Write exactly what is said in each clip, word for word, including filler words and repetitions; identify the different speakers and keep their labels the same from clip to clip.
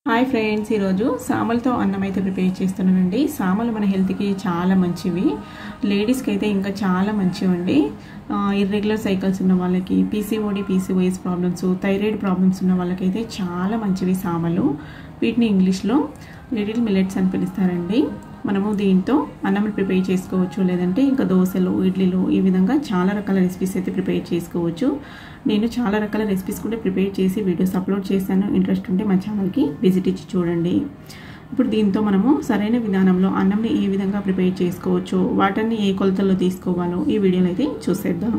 Speaker 1: Hi friends, ఈరోజు సామలతో అన్నం అయితే ప్రిపేర్ చేస్తున్నానండి. సామలు మన హెల్త్కి చాలా మంచివి, లేడీస్కి అయితే ఇంకా చాలా మంచివండి. ఇర్రెగ్యులర్ సైకిల్స్ ఉన్న వాళ్ళకి, PCOD PCOS problems, thyroid problems ఉన్న వాళ్ళకైతే చాలా మంచివి సామలు. వీటిని ఇంగ్లీష్లో లిటిల్ మిల్లెట్స్ అని పిలుస్తారండి. మనము దీంతో అన్నం ప్రిపేర్ చేసుకోవచ్చు, లేదంటే ఇంకా దోశలు, ఇడ్లీలు, ఈ విధంగా చాలా రకాల రెసిపీస్ అయితే ప్రిపేర్ చేసుకోవచ్చు. నేను చాలా రకాల రెసిపీస్ కూడా ప్రిపేర్ చేసి వీడియోస్ అప్లోడ్ చేశాను. ఇంట్రెస్ట్ ఉంటే మా ఛానల్కి విజిట్ ఇచ్చి చూడండి. ఇప్పుడు దీంతో మనము సరైన విధానంలో అన్నంని ఏ విధంగా ప్రిపేర్ చేసుకోవచ్చు, వాటిని ఏ కొలతల్లో తీసుకోవాలో ఈ వీడియోలో అయితే చూసేద్దాం.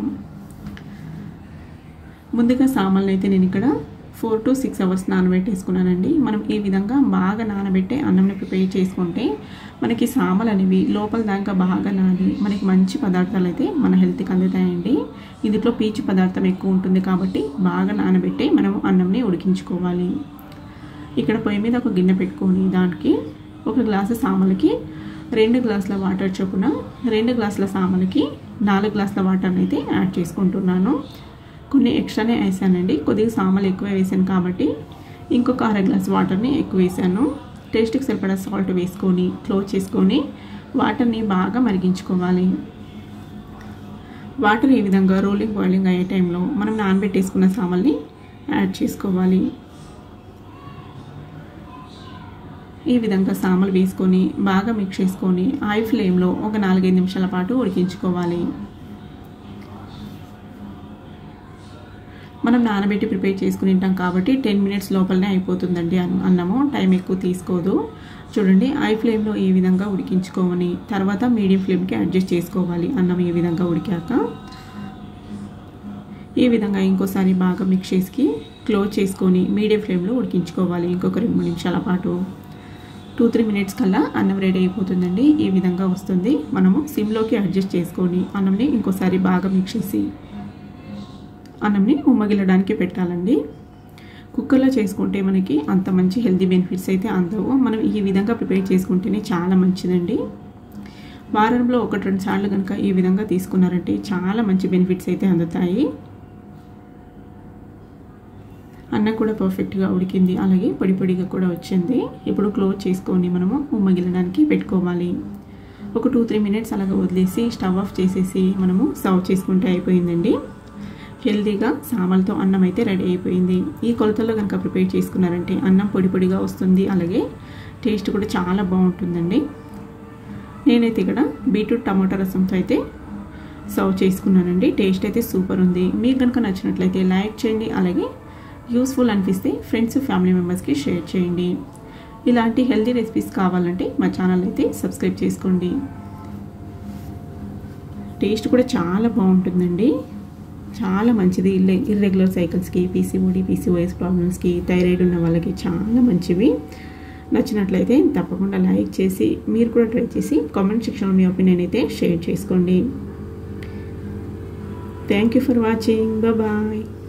Speaker 1: ముందుగా సామాన్లు అయితే నేను ఇక్కడ ఫోర్ టు సిక్స్ అవర్స్ నానబెట్టేసుకున్నానండి. మనం ఈ విధంగా బాగా నానబెట్టే అన్నంని ప్రిపేర్ చేసుకుంటే మనకి సామలు అనేవి లోపల దాకా బాగా నాని మనకి మంచి పదార్థాలు అయితే మన హెల్త్కి అందుతాయండి. ఇందులో పీచు పదార్థం ఎక్కువ ఉంటుంది కాబట్టి బాగా నానబెట్టి మనం అన్నంని ఉడికించుకోవాలి. ఇక్కడ పొయ్యి మీద ఒక గిన్నె పెట్టుకొని దానికి ఒక గ్లాసు సామలకి రెండు గ్లాసుల వాటర్ చొప్పున, రెండు గ్లాసుల సామలకి నాలుగు గ్లాసుల వాటర్ని అయితే యాడ్ చేసుకుంటున్నాను. కొన్ని ఎక్స్ట్రానే వేసానండి, కొద్దిగా సామలు ఎక్కువ వేసాను కాబట్టి ఇంకొక అర గ్లాస్ వాటర్ని ఎక్కువ వేసాను. టేస్ట్కి సరిపడా సాల్ట్ వేసుకొని క్లోజ్ చేసుకొని వాటర్ని బాగా మరిగించుకోవాలి. వాటర్ ఈ విధంగా రోలింగ్ బాయిలింగ్ అయ్యే టైంలో మనం నానబెట్టేసుకున్న సామల్ని యాడ్ చేసుకోవాలి. ఈ విధంగా సామలు వేసుకొని బాగా మిక్స్ చేసుకొని హై ఫ్లేమ్లో ఒక నాలుగైదు నిమిషాల పాటు ఉడికించుకోవాలి. మనం నానబెట్టి ప్రిపేర్ చేసుకుని ఉంటాం కాబట్టి టెన్ మినిట్స్ లోపలనే అయిపోతుందండి అన్నము, టైం ఎక్కువ తీసుకోదు. చూడండి, హై ఫ్లేమ్లో ఈ విధంగా ఉడికించుకోవాలి. తర్వాత మీడియం ఫ్లేమ్కి అడ్జస్ట్ చేసుకోవాలి. అన్నం ఈ విధంగా ఉడికాక ఈ విధంగా ఇంకోసారి బాగా మిక్స్ చేసి క్లోజ్ చేసుకొని మీడియం ఫ్లేమ్లో ఉడికించుకోవాలి. ఇంకొక రెండు మూడు నిమిషాల పాటు టూ త్రీ మినిట్స్ కల్లా అన్నం రెడీ అయిపోతుందండి. ఈ విధంగా వస్తుంది. మనము సిమ్లోకి అడ్జస్ట్ చేసుకొని అన్నంని ఇంకోసారి బాగా మిక్స్ చేసి అన్నంని ఉమ్మగిలడానికి పెట్టాలండి. కుక్కర్లో చేసుకుంటే మనకి అంత మంచి హెల్తీ బెనిఫిట్స్ అయితే అందవు. మనం ఈ విధంగా ప్రిపేర్ చేసుకుంటేనే చాలా మంచిదండి. వారంలో ఒకటి రెండు సార్లు కనుక ఈ విధంగా తీసుకున్నారంటే చాలా మంచి బెనిఫిట్స్ అయితే అందుతాయి. అన్నం కూడా పర్ఫెక్ట్గా ఉడికింది, అలాగే పొడి పొడిగా కూడా వచ్చింది. ఇప్పుడు క్లోజ్ చేసుకొని మనము ఉమ్మగిలడానికి పెట్టుకోవాలి. ఒక టూ త్రీ మినిట్స్ అలాగా వదిలేసి స్టవ్ ఆఫ్ చేసేసి మనము సర్వ్ చేసుకుంటే అయిపోయిందండి. హెల్తీగా సామలతో అన్నం అయితే రెడీ అయిపోయింది. ఈ కొలతల్లో కనుక ప్రిపేర్ చేసుకున్నారంటే అన్నం పొడి పొడిగా వస్తుంది, అలాగే టేస్ట్ కూడా చాలా బాగుంటుందండి. నేనైతే ఇక్కడ బీట్రూట్ టమాటా రసంతో అయితే సర్వ్ చేసుకున్నానండి. టేస్ట్ అయితే సూపర్ ఉంది. మీకు కనుక నచ్చినట్లయితే లైక్ చేయండి, అలాగే యూస్ఫుల్ అనిపిస్తే ఫ్రెండ్స్ ఫ్యామిలీ మెంబర్స్కి షేర్ చేయండి. ఇలాంటి హెల్తీ రెసిపీస్ కావాలంటే మా ఛానల్ అయితే సబ్స్క్రైబ్ చేసుకోండి. టేస్ట్ కూడా చాలా బాగుంటుందండి, చాలా మంచిది. ఇర్రెగ్యులర్ సైకిల్స్కి, పీసీఓడి పీసీఓఎస్ ప్రాబ్లమ్స్కి, థైరాయిడ్ ఉన్న వాళ్ళకి చాలా మంచివి. నచ్చినట్లయితే తప్పకుండా లైక్ చేసి మీరు కూడా ట్రై చేసి కామెంట్ సెక్షన్లో మీ ఒపీనియన్ అయితే షేర్ చేసుకోండి. Thank you for watching. Bye.